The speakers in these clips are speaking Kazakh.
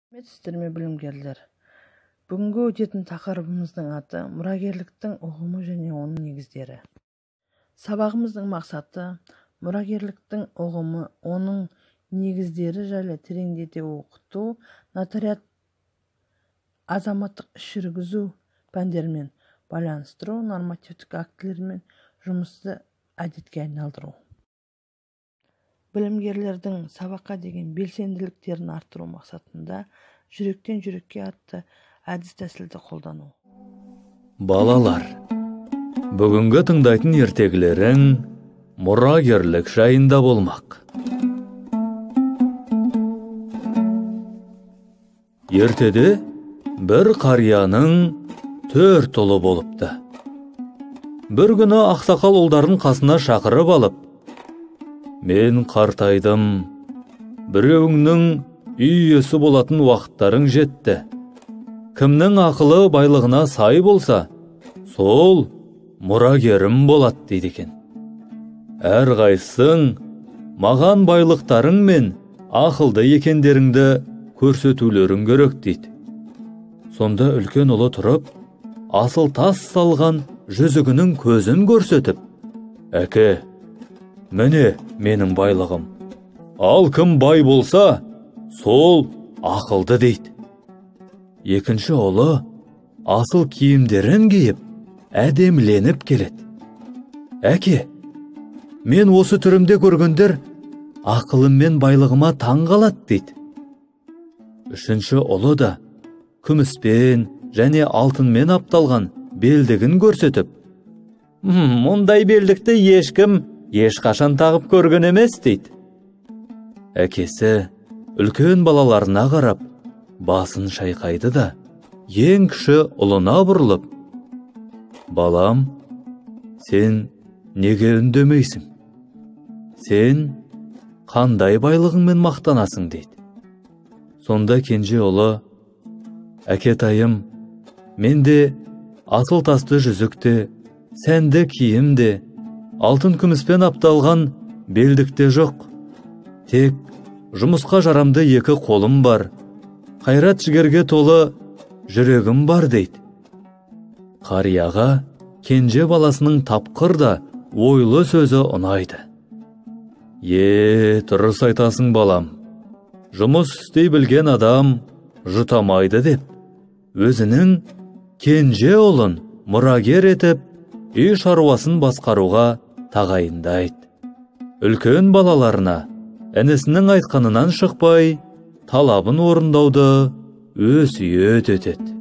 Құрметті білімгерлер, бүгінгі өтетін тақырыбымыздың аты мұрагерліктің ұғымы және оның негіздері. Сабағымыздың мақсаты мұрагерліктің ұғымы, оның негіздері жайлы тереңдете оқыту, нотариат азаматтық іс жүргізу пәндерімен байланыстыру, нормативтік актілермен жұмысты әдетке айналдыру. Білімгерлердің сабаққа деген белсенділіктерін арттыру мақсатында жүректен жүрекке атты әдіс тәсілді қолдану. Балалар, бүгінгі тыңдайтын ертегілерің мұрагерлік жайында болмақ. Ертеде бір қарияның 4 ұлы болыпты. Bir күні ақсақал ұлдарын қасына шақырып алып, «Мен қартайдым, біреуіңнің үй иесі болатын уақыттарың жетті. Кімнің ақылы байлығына сай болса, сол мұрагерім болады» дейді екен. «Әрқайсың маған байлықтарың мен ақылды екендеріңді көрсетулерің керек» дейді. Сонда үлкен ұлы тұрып, асыл тас салған жүзігінің көзін көрсетіп, «Әке, міне менің байлығым. Ал кім бай болса, сол ақылды» дейді. Екінші ұлы асыл киімдерін киіп, әдеміленіп келеді. «Әке, мен осы түрімде көргендер ақылым мен байлығыма таң қалады» дейді. Үшінші ұлы да күміспен және алтынмен апталған белдігін көрсетіп, «Мұндай белдікті ешкім ешқашан тағып көрген емес» дейді. Әкесі үлкен балаларына қарап, басын шайқайды да, ең кіші ұлына бұрылып, «Балам, сен неге үндемейсің? Сен қандай байлығыңмен мақтанасың?» дейді. Сонда кенже ұлы, «Әкетайым, менде асыл тасты жүзікте, сәнді киімде, алтын күміспен апталған белдікте жоқ. Тек жұмысқа жарамды 2 қолым бар, қайрат жігерге толы жүрегім бар» дейді. Қарияға кенже баласының тапқыр да ойлы сөзі ұнайды. «Дұрыс айтасың балам, жұмыс істей білген адам жұтамайды» деп, өзінің кенже ұлын мұрагер етіп, үй шаруасын басқаруға тағайындайды. Үлкен балаларына інісінің айтқанынан шықпай, талабын орындауды өсиет етеді.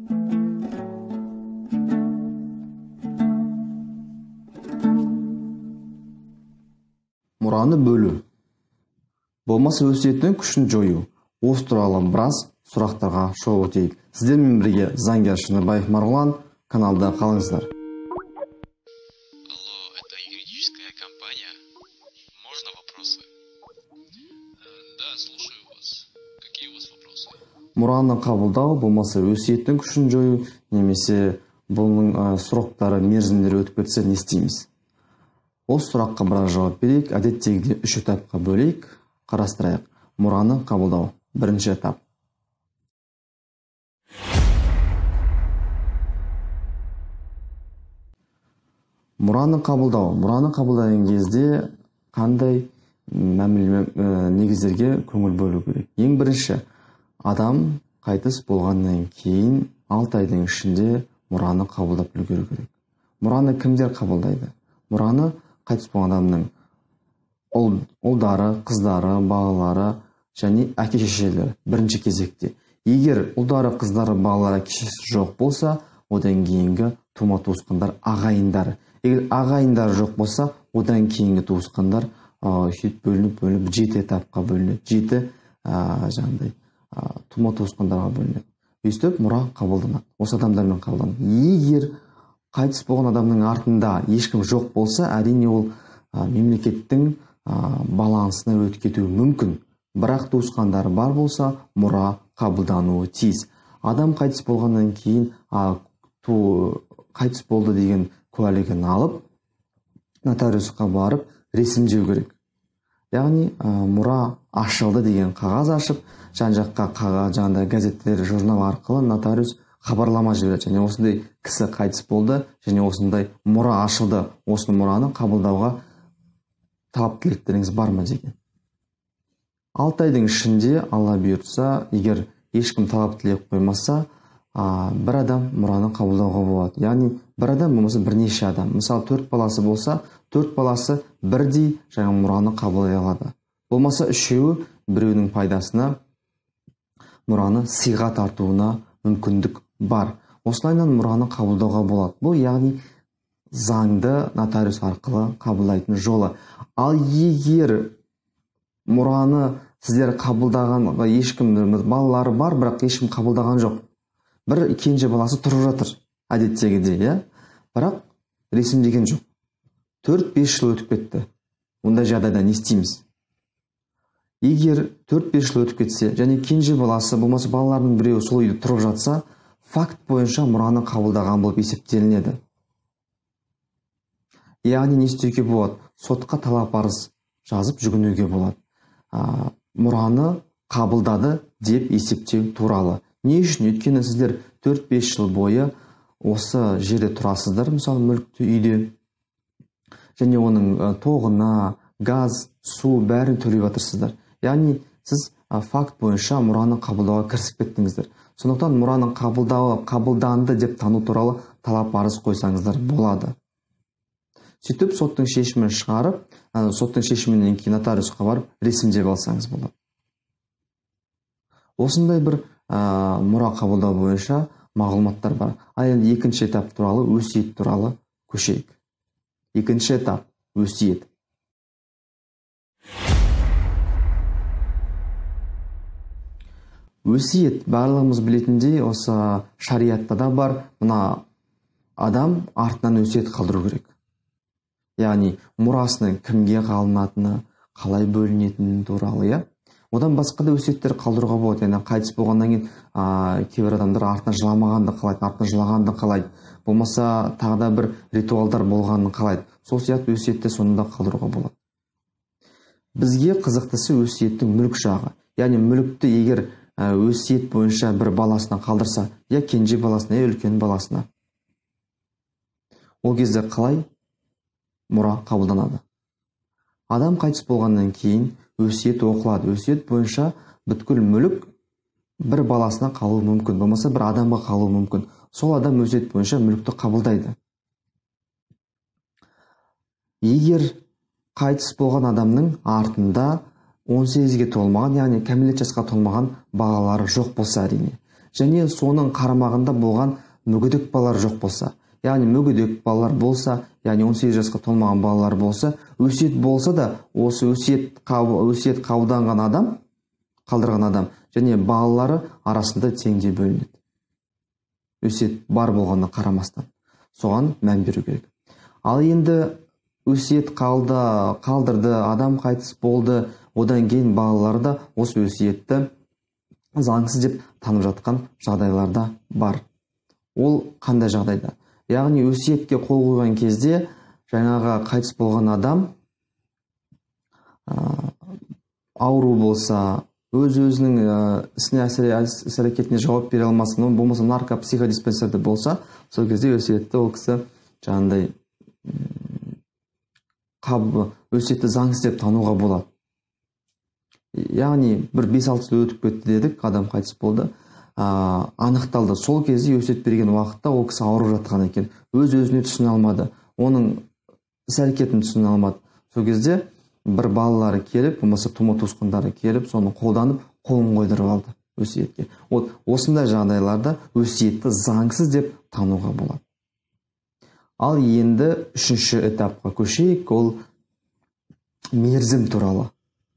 Мұраны бөлу. Болмаса өсиеттің күшін жою. Осы туралы біраз сұрақтарға шолу өтейік. Сіздермен бірге заңгер Шыныбаев Марғұлан, каналда қалыңыздар. Алло, это юридическая компания. Можно вопросы? Да, слушаю вас. Какие у вас вопросы? Мұраны қабылдау, болмаса өсиеттің күшін жою, немесе бұның сұрақтары мерзімдері өтіп кетсе не істейміз? Осы сұраққа біраз жауап берейік. Әдеттегідей 3 этапқа бөлейік, қарастырайық. Мұраны қабылдау. Бірінші этап. Мұраны қабылдау. Мұраны қабылдаған кезде қандай негіздерге көңіл бөлу керек? Ең бірінші, адам қайтыс болғаннан кейін 6 айдың ішінде мұраны қабылдап үлгеру керек. Мұраны кімдер қабылдайды? Мұраны қайтыс болған адамның ұлдары, қыздары, балалары және әке-шешелері бірінші кезекте. Егер ұлдары, қыздары, балалары, әке-шешесі жоқ болса, одан кейінгі тума-туысқандар, ағайындары. Егер ағайындар жоқ болса, одан кейінгі туысқандар бөлініп 7 этапқа бөлінеді. 7 тума-туысқандарға бөлінеді. Өйстіп мұра қабылданады. Осы адамдармен қабылданады. Егер қайтыс болған адамның артында ешкім жоқ болса, әрине ол мемлекеттің балансына өтіп кетуі мүмкін. Бірақ туысқандары бар болса, мұра қабылдануы тиіс. Адам қайтыс болғаннан кейін қайтыс болды деген куәлігін алып, нотариусқа барып ресімдеу керек. яғни мұра ашылды деген қағаз ашып, жан жаққа жаңағыдай газеттер, журнал арқылы нотариус хабарлама жібереді, және осындай кісі қайтыс болды, және осындай мұра ашылды, осы мұраны қабылдауға талап тілектеріңіз бар ма деген. 6 айдың ішінде Алла бұйыртса, егер ешкім талап тілек қоймаса, бір адам мұраны қабылдауға болады. Яғни бір адам болмаса бірнеше адам. Мысалы 4 баласы болса, 4 баласы бірдей жаңа мұраны қабылдай алады. Болмаса үшеуі біреуінің пайдасына мұраны сыйға тартуына мүмкіндік бар. Осылайынан мұраны қабылдауға болады. Бұл яғни заңды нотариус арқылы қабылдайтын жолы. Ал егер мұраны сіздер қабылдағанға ешкім, балалары бар, бірақ ешкім қабылдаған жоқ. Бір кенже баласы тұрып жатыр, әдеттегідей, бірақ ресімдеген жоқ. 4-5 жыл өтіп кетті. Ондай жағдайда не істейміз? Егер 4-5 жыл өтіп кетсе, және кенже баласы болмаса балалардың біреуі сол үйде тұрып жатса, факт бойынша мұраны қабылдаған болып есептелінеді. Яғни не істеуге болады? Сотқа талап арыз жазып жүгінуге болады. Мұраны қабылдады деп есептеу туралы. Не үшін? Өйткені сіздер 4-5 жыл бойы осы жерде тұрасыздар, мысалы мүлікті үйде, және оның тоғына, газ, су бәрін төлеп жатырсыздар. Яғни сіз факт бойынша мұраны қабылдауға кірісіп кеттіңіздер. Сондықтан мұраны қабылданды деп тану туралы талап арыз қойсаңыздар болады. Сөйтіп соттың шешімін шығарып, соттың шешімінен кейін нотариусқа барып ресімдеп алсаңыз болады. Осындай бір мұра қабылдау бойынша мағлұматтар бар. Енді екінші этап туралы, өсиет туралы көшейік. Екінші этап өсиет. Өсиет барлығымыз білетіндей, осы шариатта да бар. Мына адам артынан өсиет қалдыру керек. Яғни мұрасының кімге қалынатыны, қалай бөлінетіні туралы, Одан басқа да өсиеттер қалдыруға болады. Яғни қайтыс болғаннан кейін кейбір адамдар артынан жыламағанды қалайды, артынан жылағанды қалайды. Болмаса тағы да бір ритуалдар болғанын қалайды. Сол сияқты өсиетті сонында қалдыруға болады. Бізге қызықтысы өсиеттің мүлік жағы. Яғни мүлікті егер өсиет бойынша бір баласына қалдырса, я кенже баласына, я үлкен баласына, ол кезде қалай мұра қабылданады? Адам қайтыс болғаннан кейін өсиет оқылады. Өсиет бойынша бүткіл мүлік бір баласына қалуы мүмкін, болмаса бір адамға қалуы мүмкін. Сол адам өсиет бойынша мүлікті қабылдайды. Егер қайтыс болған адамның артында 18-ге толмаған, яғни кәмелет жасқа толмаған балалары жоқ болса әрине, және соның қарамағында болған мүгедек балалар жоқ болса, яғни мүгедек балалар болса, яғни 18 жасқа толмаған балалар болса, өсиет болса да, осы өсиет қабылданған адам, қалдырған адам және балалары арасында теңдей бөлінеді. Өсиет бар болғанына қарамастан, соған мән беру керек. Ал енді өсиет қалдырды, адам қайтыс болды, одан кейін балалары да осы өсиетті заңсыз деп танып жатқан жағдайларда бар. Ол қандай жағдайда? Яғни өсиетке қол қойған кезде жаңағы қайтыс болған адам ауру болса, өз-өзінің ісіне іс-әрекетіне жауап бере алмасын, болмаса наркопсиходиспансерде болса, сол кезде өсиетті ол кісі жаңағыдай өсиетті заңсыз деп тануға болады. Яғни бір 5-6 жыл өтіп кетті дедік, адам қайтыс болды, анықталды. Сол кезде өсиет берген уақытта ол кісі ауырып жатқан екен, өз-өзіне түсіне алмады, оның іс-әрекетін түсіне алмады. Сол кезде бір балалары келіп, болмаса тума-туысқандары келіп, соны қолданып, қолын қойдырып алды өсиетке. Осындай жағдайларда өсиетті заңсыз деп тануға болады. Ал енді үшінші этапқа көшейік, ол мерзім туралы.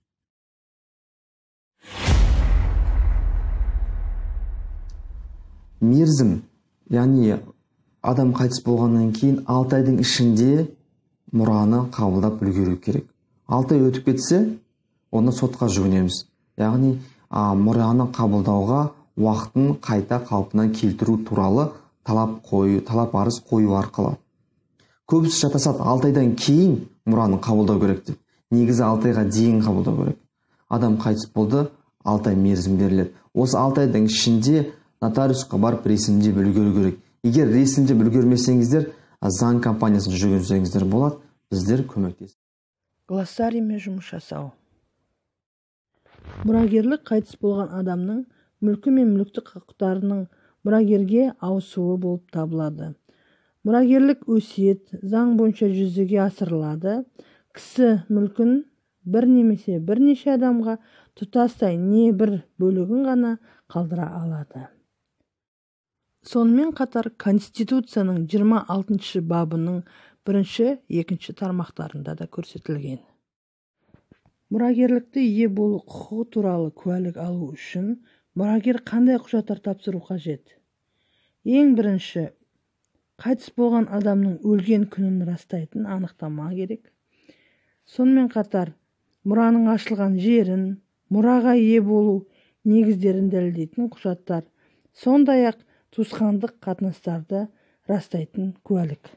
Мерзім, яғни адам қайтыс болғаннан кейін 6 айдың ішінде мұраны қабылдап үлгеру керек. 6 ай өтіп кетсе, оны сотқа жүгінеміз. Яғни мұраны қабылдауға уақытын қайта қалпына келтіру туралы талап арыз қою арқылы. Көбісі шатасады, 6 айдан кейін мұраны қабылдау керек деп. негізі 6 айға дейін қабылдау керек. Адам қайтыс болды, 6 ай мерзім беріледі. Осы 6 айдың ішінде нотариусқа барып ресімдеп үлгеру керек. Егер ресімдеп үлгермесеңіздер, заң компаниясына жүгінсеңіздер болады, біздер көмектесеміз. Глоссариймен жұмыс жасау. Мұрагерлік қайтыс болған адамның мүлкі мен мүліктік құқықтарының мұрагерге ауысуы болып табылады. Мұрагерлік өсиет заң бойынша жүзеге асырылады. Кісі мүлкін бір немесе бірнеше адамға тұтастай не бір бөлігін ғана қалдыра алады. Сонымен қатар Конституцияның 26 бабының 1-2 тармақтарында да көрсетілген. Мұрагерлікті ие болу құқығы туралы куәлік алу үшін мұрагер қандай құжаттар тапсыру қажет? Ең бірінші, қайтыс болған адамның өлген күнін растайтын анықтама керек. Сонымен қатар мұраның ашылған жерін, мұраға ие болу негіздерін дәлелдейтін құжаттар, сондай-ақ туысқандық қатынастарды растайтын куәлік.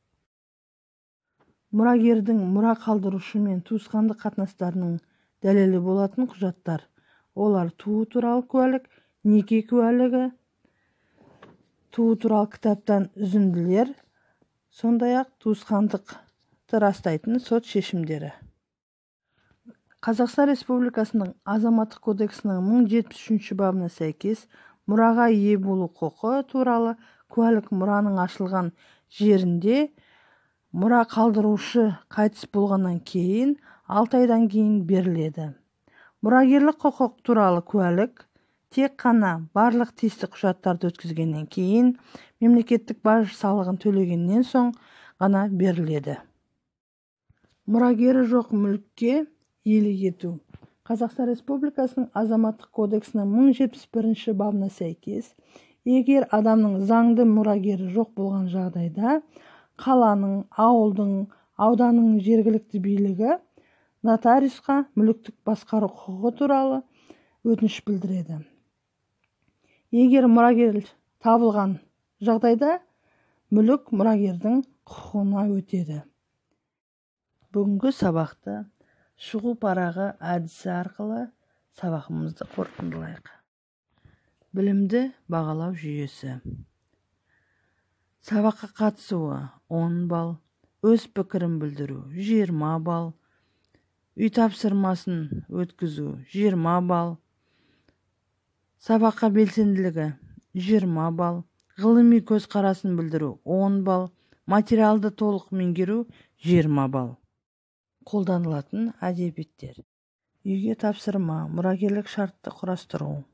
Мұрагердің мұра қалдырушы мен туысқандық қатынастарының дәлелі болатын құжаттар. Олар туу туралы куәлік, неке куәлігі, туу туралы кітаптан үзінділер, сондай-ақ туысқандықты растайтын сот шешімдері. Қазақстан Республикасының Азаматтық кодексінің 1073 бабына сәйкес мұраға ие болу құқы туралы куәлік мұраның ашылған жерінде мұра қалдырушы қайтыс болғаннан кейін 6 айдан кейін беріледі. Мұрагерлік құқық туралы куәлік тек қана барлық тиісті құжаттарды өткізгеннен кейін, мемлекеттік баж салығын төлегеннен соң ғана беріледі. Мұрагері жоқ мүлікке иелік ету. Қазақстан Республикасының Азаматтық кодексінің 1071 бабына сәйкес, егер адамның заңды мұрагері жоқ болған жағдайда, қаланың, ауылдың, ауданның жергілікті билігі нотариусқа мүліктік басқару құқығы туралы өтініш білдіреді. Егер мұрагер табылған жағдайда, мүлік мұрагердің құқығына өтеді. Бүгінгі сабақты шығу парағы әдісі арқылы сабағымызды қорытындылайық. Білімді бағалау жүйесі. Сабаққа қатысуы 10 балл, өз пікірін білдіру 20 балл, үй тапсырмасын өткізу 20 балл, сабаққа белсенділігі 20 балл, ғылыми көзқарасын білдіру 10 балл, материалды толық меңгеру 20 балл. Қолданылатын әдебиеттер. Үйге тапсырма, мұрагерлік шартты құрастыру.